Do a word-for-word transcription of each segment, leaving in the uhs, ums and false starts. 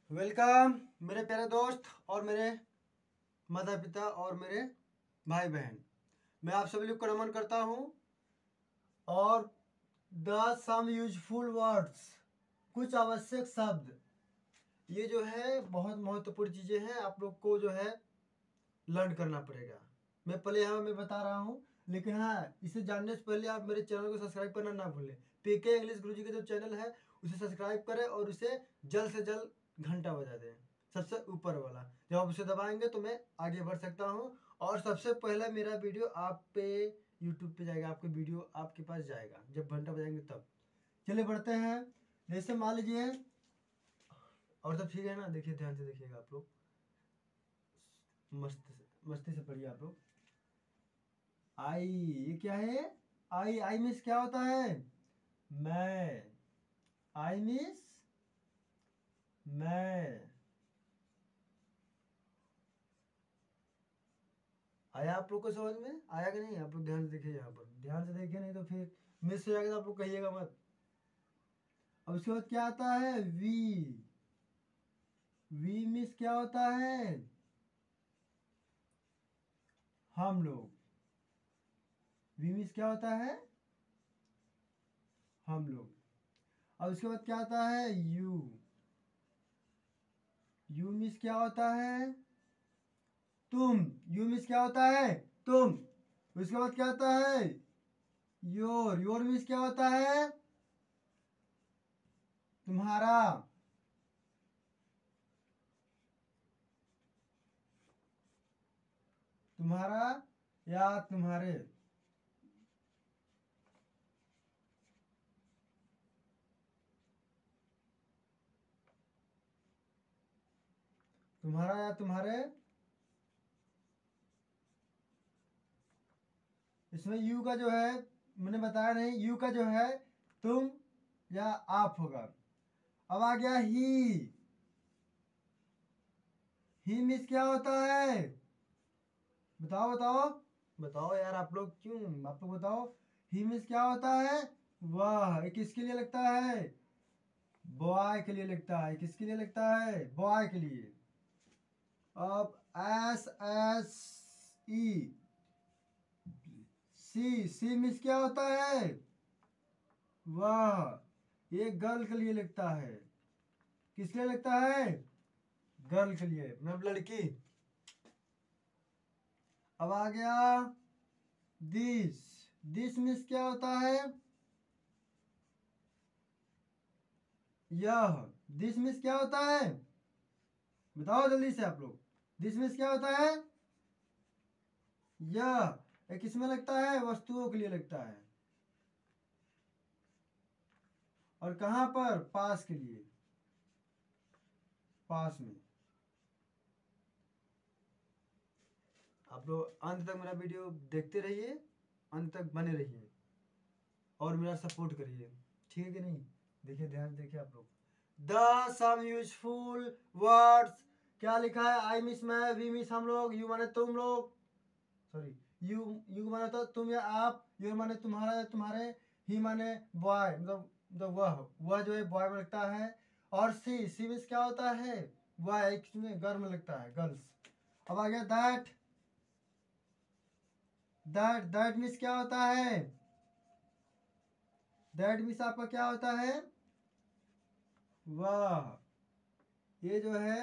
Welcome मेरे प्यारे दोस्त और मेरे माता पिता और मेरे भाई बहन। मैं आप सभी लोग को नमन करता हूँ। और द सम यूजफुल वर्ड्स, कुछ आवश्यक शब्द, ये जो है बहुत महत्वपूर्ण चीज़ें हैं। आप लोग को जो है लर्न करना पड़ेगा। मैं पहले यहाँ मैं बता रहा हूँ, लेकिन हाँ, इसे जानने से पहले आप मेरे चैनल को सब्सक्राइब करना ना भूलें। पीके इंग्लिश गुरुजी का जो चैनल है उसे सब्सक्राइब करें और उसे जल्द से जल्द घंटा बजा दें, सबसे ऊपर वाला। जब आप उसे दबाएंगे तो मैं आगे बढ़ सकता हूँ और सबसे पहला मेरा वीडियो आप पे यूट्यूब पे जाएगा, आपके वीडियो आपके पास जाएगा जब घंटा बजाएंगे तब। चलिए बढ़ते हैं। जैसे मान लीजिए, और सब ठीक है ना? देखिए, ध्यान से देखिएगा आप लोग, मस्त से मस्ती से पढ़िए आप लोग। आई, ये क्या है? आई आई मिस क्या होता है? मैं। आई मिस मैं। आया आप लोग को समझ में? आया कि नहीं? आप लोग ध्यान से देखिए, यहाँ पर ध्यान से देखिए, नहीं तो फिर मिस हो जाएगा तो आप लोग कहिएगा मत। अब उसके बाद क्या आता है? वी। वी मिस क्या होता है? हम लोग। वी मिस क्या होता है? हम लोग। अब उसके बाद क्या आता है? यू। यू मिस क्या होता है? तुम। यू मिस क्या होता है? तुम। उसके बाद क्या आता है? योर। योर मिस क्या होता है? तुम्हारा। तुम्हारा या तुम्हारे। तुम्हारा या तुम्हारे। इसमें यू का जो है, मैंने बताया नहीं, यू का जो है तुम या आप होगा। अब आ गया ही। ही मिस क्या होता है? बताओ बताओ बताओ यार, आप लोग क्यों, आप लोग बताओ। ही मिस क्या होता है? वह। ये किसके लिए लगता है? बॉय के लिए लगता है। किसके लिए लगता है? बॉय के लिए। अब S S E. C. C miss क्या होता है? वह। ये गर्ल के लिए लगता है। किस लिए लगता है? गर्ल के लिए, मतलब लड़की। अब आ गया दिस। दिस मिस क्या होता है? यह। दिस मिस क्या होता है? बताओ जल्दी से आप लोग। दिस मिस क्या होता है? यह। किस में लगता है? वस्तुओं के लिए लगता है। और कहां पर? पास के लिए। पास में। आप लोग अंत तक मेरा वीडियो देखते रहिए, अंत तक बने रहिए और मेरा सपोर्ट करिए, ठीक है कि नहीं? देखिए, ध्यान से देखिए आप लोग। द सम यूजफुल वर्ड्स, क्या लिखा है? आई मिस मैं, वी मिस हम लोग, यू माने तुम लोग, सॉरी, यू यू माने तो तुम या आप, यू माने तुम्हारा या तुम्हारे, ही माने बॉय, मतलब मतलब वह वह जो है बॉय में लगता है। और सी। सी मिस क्या होता है? वह एक में गर्ल में लगता है, गर्ल्स। अब आ गया दैट। दैट दैट मिस क्या होता है? दैट मिस आपका क्या होता है? वाह। ये जो है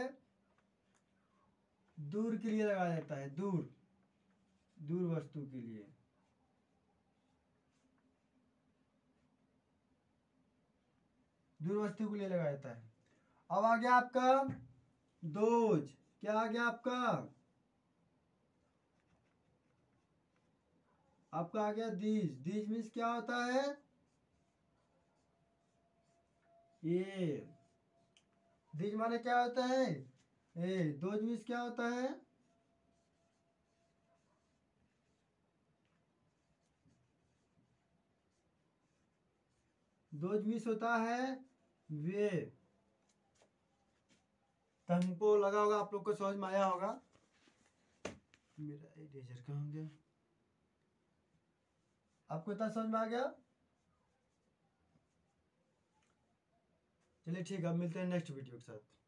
दूर के लिए लगाया जाता है, दूर, दूर वस्तु के लिए। दूर वस्तु के लिए लगाया जाता है। अब आ गया आपका दोज। क्या आ गया आपका? आपका आ गया दीज। दीज मीन्स क्या होता है? ये। दीज माने क्या होता है? ए। दोज मीन्स क्या होता है? दोज मीन्स होता है वे। तो हमको लगा होगा आप लोग को समझ में आया होगा। मेरा इरेजर कहाँ गया? आपको इतना समझ में आ गया? चलिए ठीक है, अब मिलते हैं नेक्स्ट वीडियो के साथ।